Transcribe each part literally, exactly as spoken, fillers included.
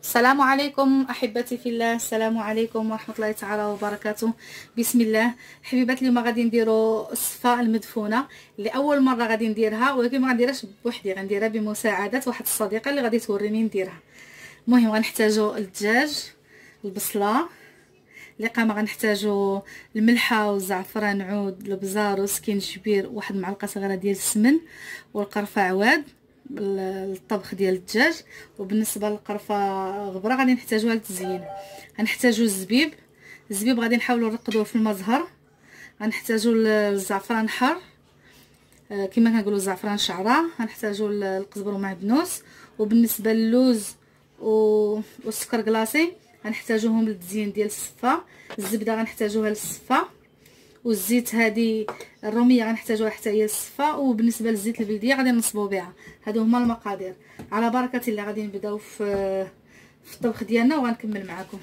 السلام عليكم احبتي في الله، السلام عليكم ورحمه الله تعالى وبركاته. بسم الله. حبيبات، اليوم غادي نديروا الصفه المدفونه اللي اول مره غادي نديرها، ولكن ما غنديرهاش بوحدي، غنديرها بمساعده واحد الصديقه اللي غادي توريني نديرها. المهم غنحتاجوا الدجاج، البصله، اللقامه، غنحتاجوا الملحه والزعفران عود، البزار وسكينجبير، واحد معلقه صغيره ديال السمن، والقرفه عواد الطبخ ديال الدجاج. وبالنسبه للقرفه غبره غادي نحتاجوها للتزيين. غنحتاجو الزبيب، الزبيب غادي نحاولوا نرقدوه في المزهر. غنحتاجو الزعفران حر كما كنقولوا الزعفران شعره. غنحتاجو القزبر ومعدنوس. وبالنسبه للوز والسكر كلاصي غنحتاجوهم للتزيين ديال الصفه. الزبده غنحتاجوها للصفه، والزيت هذه الروميه غنحتاجوها حتى هي الصفه. وبالنسبه للزيت البلديه غادي نصبوا بها. هادو هما المقادير. على بركه الله غادي نبداو في في الطبخ ديالنا وغنكمل معكم.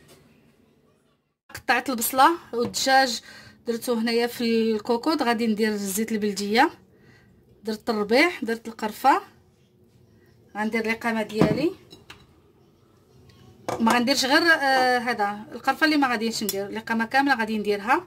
قطعت البصله والدجاج درتو هنايا في الكوكود. غادي ندير الزيت البلديه، درت الربيع، درت القرفه، غندير القامه ديالي. ما غنديرش غير آه هذا القرفه اللي ما غاديش ندير، القامه كامله غادي نديرها.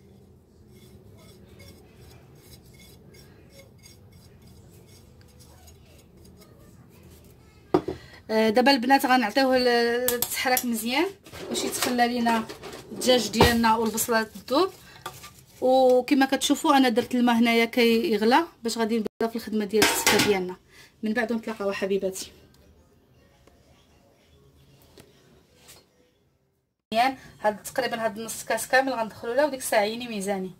دابا البنات غنعطيوه تحرك مزيان باش يتخلى لينا الدجاج ديالنا والبصله تذوب. وكما كتشوفوا انا درت الماء هنايا كيغلى باش غادي نبداو في الخدمه ديال الصفه ديالنا. من بعد نتلاقاو حبيباتي. مزيان هاد تقريبا هاد نص كاس كامل غندخلوا له، وديك الساعه عيني ميزاني.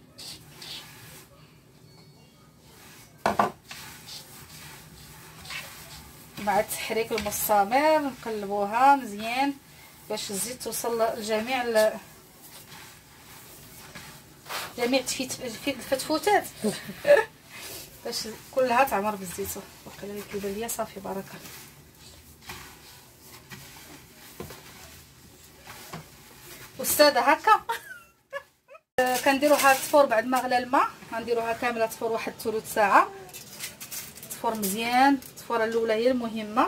مع التحريك المستمر نقلبوها مزيان باش الزيت توصل لجميع ال... جميع الفتفوتات باش كلها تعمر بالزيت. وقيلا لي كيبان ليا صافي بركه. استاذه هكا كنديروها تفور بعد ما غلى الماء. غنديروها كامله تفور واحد ثلث ساعه، تفور مزيان. التفوره الاولى هي المهمه.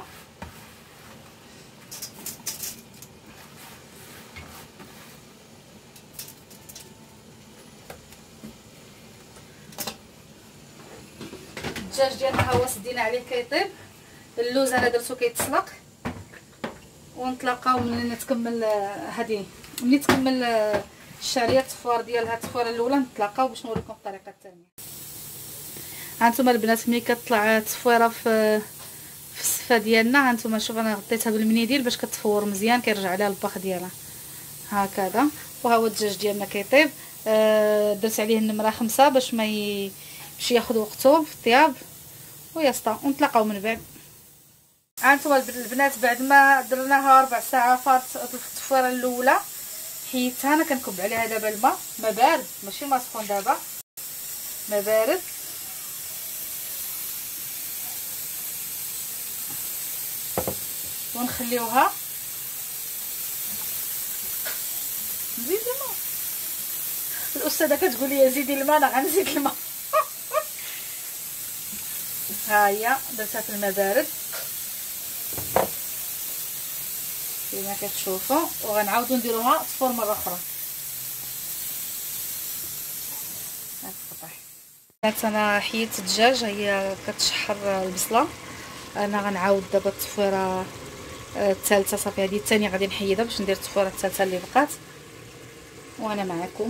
الدجاج ديالنا ها هو سدينا عليه كيطيب. اللوز انا درتو كيتسلق. ونتلاقاو ملي تكمل هذه ملي تكمل الشعريه التفوار ديالها التفوره الاولى، نتلاقاو باش نوريكم الطريقه الثانيه. هانتوما البنات ملي كتطلع التصفيره في في الصفه ديالنا، هانتوما شوف انا غطيتها بالمنيديل باش كتفور مزيان، كيرجع عليها الباخ ديالها هكذا. وها هو الدجاج ديالنا كيطيب. آه درت عليه النمره خمسة باش ما ي... باش ياخذ وقته في الطياب ويسطا. ونتلاقاو من بعد. هانتوما البنات بعد ما درناها ربع ساعه فات التصفيره الاولى، حيدتها. انا كنكب عليها دابا الماء، ما بارد ماشي ما سخون، دابا ما بارد. ونخليوها. نزيد الماء. الاستاذه كتقول لي زيدي الماء، انا غنزيد الماء. ها هي درتها في الماء بارد كما كتشوفوا. وغنعاودو نديروها تفور مره اخرى. بنات انا حيدت الدجاج، هي كتشحر البصله. انا غنعاود دابا التفويره الثالثه. صافي هذه الثانيه غادي نحيدها باش ندير التفويره الثالثه اللي بقات. وانا معكم.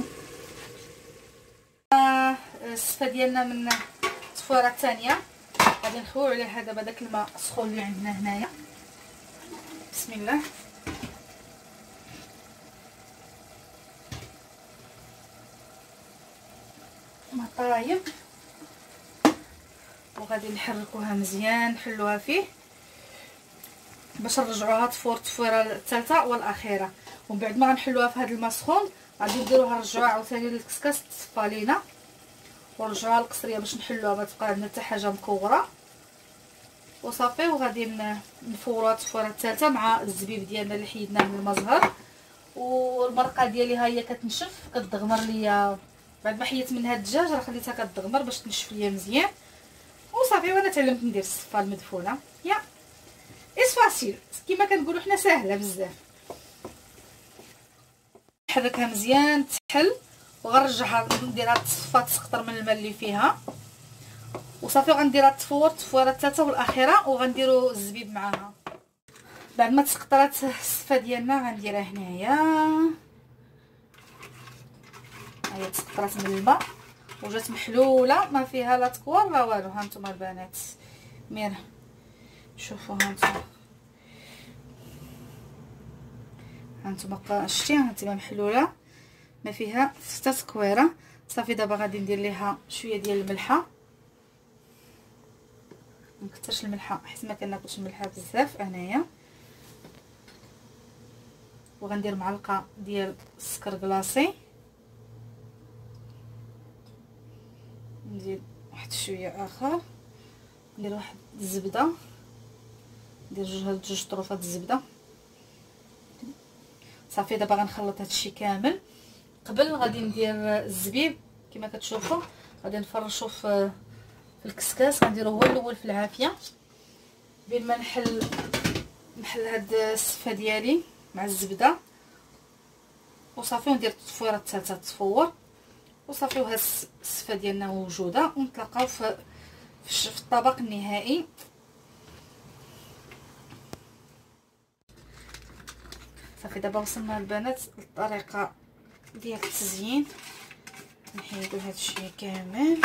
الصفه ديالنا من التفويره الثانيه غادي نخويو عليها دابا داك الماء السخون اللي عندنا هنايا. بسم الله. ما طايب. وغادي نحركوها مزيان، نحلوها فيه باش نرجعوها تفور التفويره الثالثه والاخيره. ومن بعد ما غنحلوها في هذا الماء السخون غادي نديروها نرجعوها عاوتاني للكسكاس تصفى لينا، ونرجعوها للقصريه باش نحلوها ما تبقى عندنا حتى حاجه مكوره. وصافي. وغادي نفوروها التفويره الثالثه مع الزبيب ديالنا اللي حيدناه من المزهر. والمرقه ديالي ها هي كتنشف كتدغمر ليا. بعد ما حيدت منها الدجاج راه خليتها كتدغمر باش تنشف ليا مزيان. وصافي. وانا تعلمت ندير الصفه المدفونه. يا اسم فاسيل كيما كنقولوا حنا، ساهله بزاف. نحركها مزيان تحل وغنرجعها نديرها تصفى تسقطر من الماء اللي فيها وصافي. وغنديرها تفور التفويره الثالثه والاخيره وغنديروا الزبيب معاها. بعد ما تسقطرات الصفه ديالنا غنديرها هنايا. هي تسقطرات من الماء وجات محلوله ما فيها لا تكوار لا والو. ها نتوما البنات مير شوفوا، ها نتوما ها نتوما شتي، ها نتوما محلوله ما فيها حتى تكويره. صافي دابا غادي ندير ليها شويه ديال الملحه، مكثرش الملحه حيت ما كناكلش الملحه بزاف انايا. وغندير معلقه ديال السكر كلاصي، نزيد واحد شويه اخر، ندير واحد الزبده، ندير جوج هاد جوج طروفات الزبده. صافي دابا غنخلط هادشي كامل. قبل غادي ندير الزبيب كما كتشوفوا، غادي نفرشوا في في الكسكاس، غنديرو هو الاول في العافيه بين ما نحل نحل هاد الصفه ديالي مع الزبده وصافي. وندير التفويره الثالثه تفور وصافي. وهاد الصفه ديالنا موجوده ونتلاقاو في في الطبق النهائي. صافي دابا وصلنا البنات للطريقه ديال التزيين. نحيدو هادشي كامل.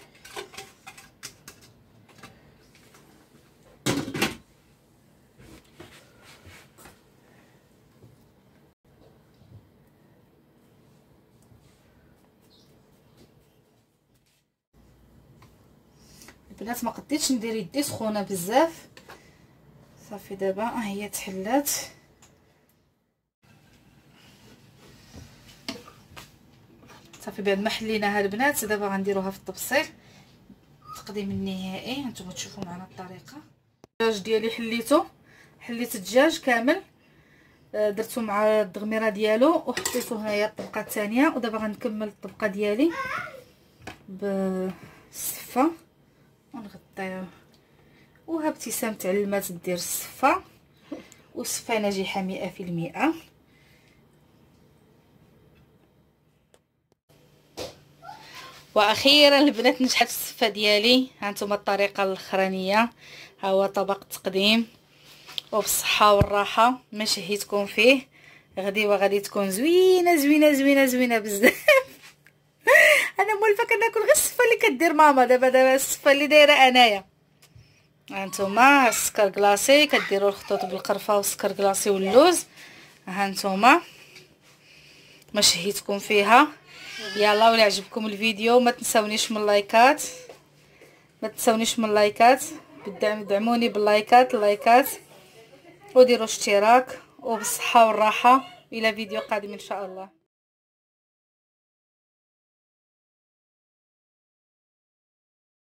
البنات ما قديتش ندير يدي سخونه بزاف. صافي دابا ها هي تحلات. صافي بعد ما حليناها البنات دابا غنديروها في الطبسيل التقديم النهائي. هانتوما تشوفوا معنا الطريقه. الدجاج ديالي حليته، حليت الدجاج كامل درتو مع الدغميره ديالو وحطيته هنايا الطبقه الثانيه. ودابا غنكمل الطبقه ديالي بالسفه ونغطيوه. وها ابتسام تعلمات دير السفه والسفه ناجحه مئة في المئة. واخيرا البنات نجحت السفه ديالي. هانتوما الطريقه الاخرانيه، ها هو طبق التقديم وبالصحه والراحه. ما شهيتكم فيه غديوه غادي تكون زوينه زوينه زوينه زوينه بزاف. انا مولفه كناكل غير السفه اللي كدير ماما. دابا دابا السفه اللي دايره انايا. هانتوما السكر كلاصي كديروا الخطوط بالقرفه والسكر كلاصي واللوز. هانتوما ما شهيتكم فيها. يلا ولا عجبكم الفيديو ما تنساونيش من اللايكات، ما تنساونيش من اللايكات بالدعم. دعموني باللايكات اللايكات وديروا اشتراك. وبالصحه والراحه الى فيديو قادم ان شاء الله.